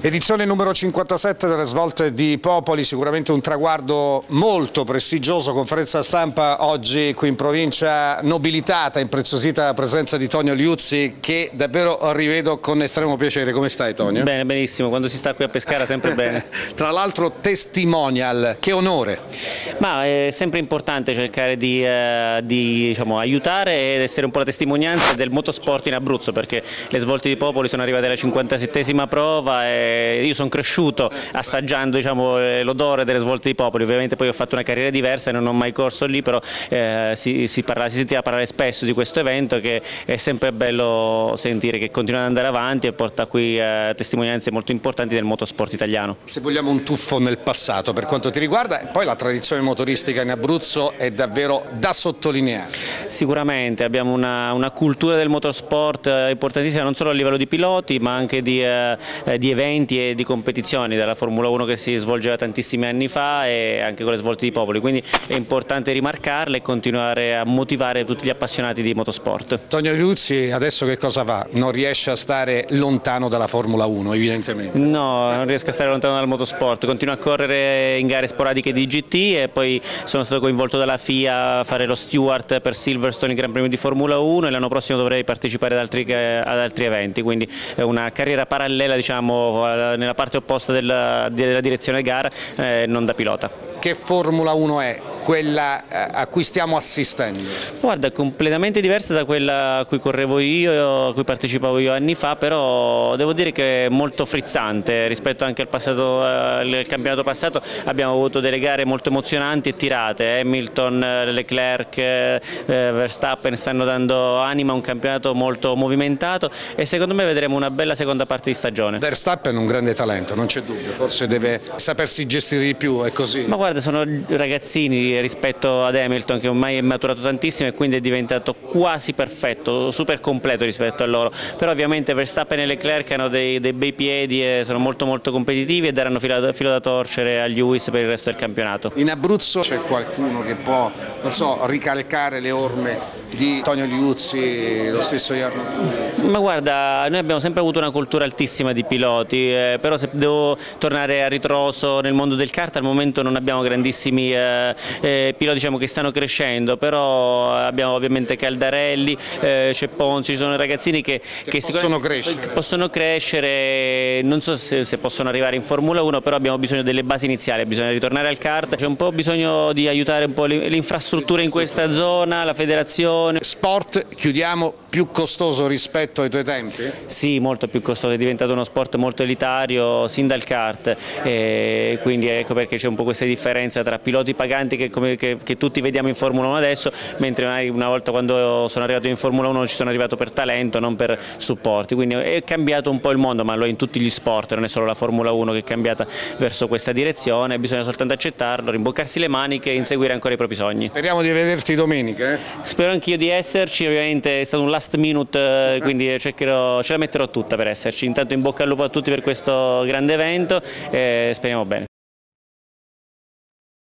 Edizione numero 57 delle Svolte di Popoli, sicuramente un traguardo molto prestigioso, conferenza stampa oggi qui in provincia nobilitata, impreziosita la presenza di Tonio Liuzzi, che davvero rivedo con estremo piacere. Come stai, Tonio? Bene, benissimo, quando si sta qui a Pescara sempre bene. Tra l'altro testimonial, che onore! Ma è sempre importante cercare di diciamo, aiutare ed essere un po' la testimonianza del motorsport in Abruzzo, perché le Svolte di Popoli sono arrivate alla 57esima prova e io sono cresciuto assaggiando, diciamo, l'odore delle Svolte di Popoli. Ovviamente poi ho fatto una carriera diversa e non ho mai corso lì, però si sentiva parlare spesso di questo evento, che è sempre bello sentire che continua ad andare avanti e porta qui testimonianze molto importanti del motorsport italiano. Se vogliamo un tuffo nel passato per quanto ti riguarda, e poi la tradizione motoristica in Abruzzo è davvero da sottolineare. Sicuramente abbiamo una cultura del motorsport importantissima, non solo a livello di piloti ma anche di eventi e di competizioni, dalla Formula 1 che si svolgeva tantissimi anni fa e anche con le Svolte di Popoli, quindi è importante rimarcarle e continuare a motivare tutti gli appassionati di motorsport. Tonio Liuzzi adesso che cosa va? Non riesce a stare lontano dalla Formula 1 evidentemente? No, non riesco a stare lontano dal motorsport, continuo a correre in gare sporadiche di GT e poi sono stato coinvolto dalla FIA a fare lo steward per Silverstone, il Gran Premio di Formula 1, e l'anno prossimo dovrei partecipare ad altri eventi, quindi è una carriera parallela, diciamo, nella parte opposta della direzione gara, non da pilota. Che Formula 1 è quella a cui stiamo assistendo? Guarda, è completamente diversa da quella a cui correvo io, a cui partecipavo io anni fa, però devo dire che è molto frizzante rispetto anche al passato, al campionato passato. Abbiamo avuto delle gare molto emozionanti e tirate. Hamilton, Leclerc, Verstappen stanno dando anima a un campionato molto movimentato e secondo me vedremo una bella seconda parte di stagione. Verstappen è un grande talento, non c'è dubbio, forse deve sapersi gestire di più, è così? Ma guarda, sono ragazzini rispetto ad Hamilton, che ormai è maturato tantissimo e quindi è diventato quasi perfetto, super completo rispetto a loro, però ovviamente Verstappen e Leclerc hanno dei bei piedi e sono molto competitivi e daranno filo da torcere agli Lewis per il resto del campionato. In Abruzzo c'è qualcuno che può, non so, ricalcare le orme di Tonio Liuzzi, lo stesso Jarno? Ma guarda, noi abbiamo sempre avuto una cultura altissima di piloti, però se devo tornare a ritroso nel mondo del kart, al momento non abbiamo grandissimi piloti, diciamo, che stanno crescendo, però abbiamo ovviamente Caldarelli, c'è Ponzi, ci sono ragazzini che possono crescere, non so se possono arrivare in Formula 1, però abbiamo bisogno delle basi iniziali, bisogna ritornare al kart, c'è un po' bisogno di aiutare un po' le infrastrutture in questa zona, la federazione. Sport, chiudiamo, più costoso rispetto ai tuoi tempi? Sì, molto più costoso, è diventato uno sport molto elitario sin dal kart, quindi ecco perché c'è un po' questa differenza tra piloti paganti che tutti vediamo in Formula 1 adesso, mentre magari una volta, quando sono arrivato in Formula 1, ci sono arrivato per talento, non per supporti, quindi è cambiato un po' il mondo, ma lo è in tutti gli sport, non è solo la Formula 1 che è cambiata verso questa direzione, bisogna soltanto accettarlo, rimboccarsi le maniche e inseguire ancora i propri sogni. Speriamo di vederti domenica. Spero anch'io di esserci, ovviamente è stato un last minute, quindi ce la metterò tutta per esserci. Intanto in bocca al lupo a tutti per questo grande evento e speriamo bene.